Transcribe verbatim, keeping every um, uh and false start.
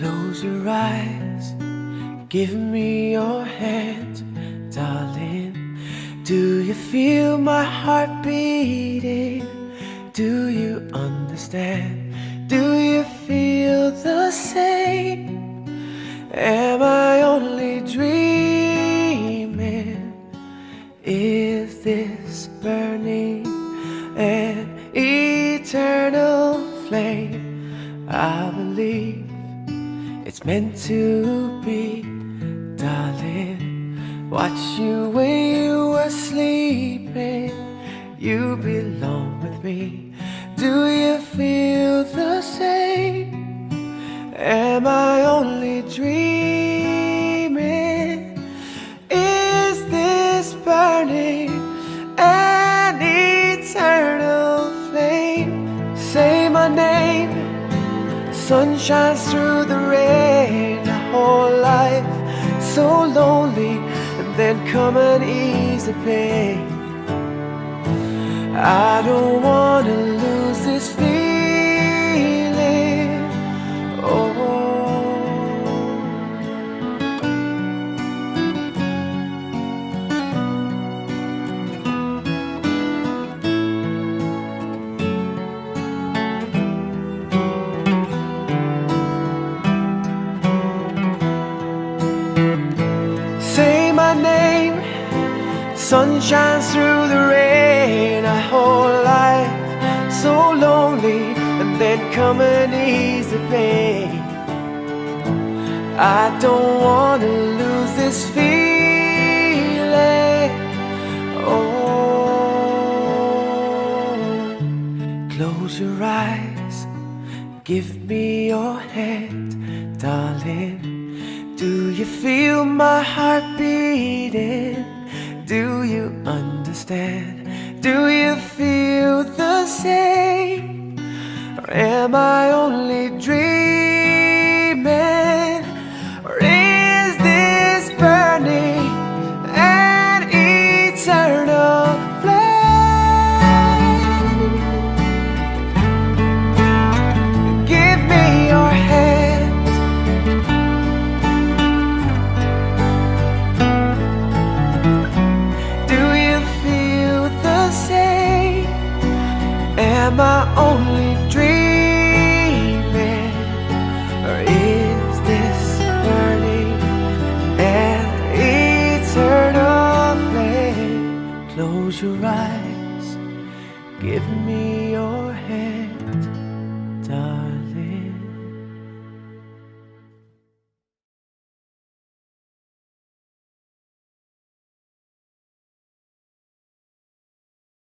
Close your eyes, give me your hand, darling. Do you feel my heart beating? Do you understand? Do you feel the same? Am I only dreaming? Is this burning an eternal flame? I believe it's meant to be, darling. Watch you when you were sleeping. You belong with me. Do you feel the same? Am I only dreaming? Is this burning an eternal flame? Say my name. Sun shines through the rain. A whole life so lonely, and then come and ease the pain. I don't wanna lose this feeling. Oh, say my name. Sun shines through the rain. A whole life so lonely, and then come and ease the pain. I don't wanna lose this feeling. Oh, close your eyes, give me your hand, darling. Do you feel my heart beating? Do you understand? Do you feel the same? Or am I only dreaming? Or is this burning an eternal flame? Give me your hand. Do you feel the same? Am I only dreaming? Or is this burning an eternal flame? Close your eyes, give me your hand.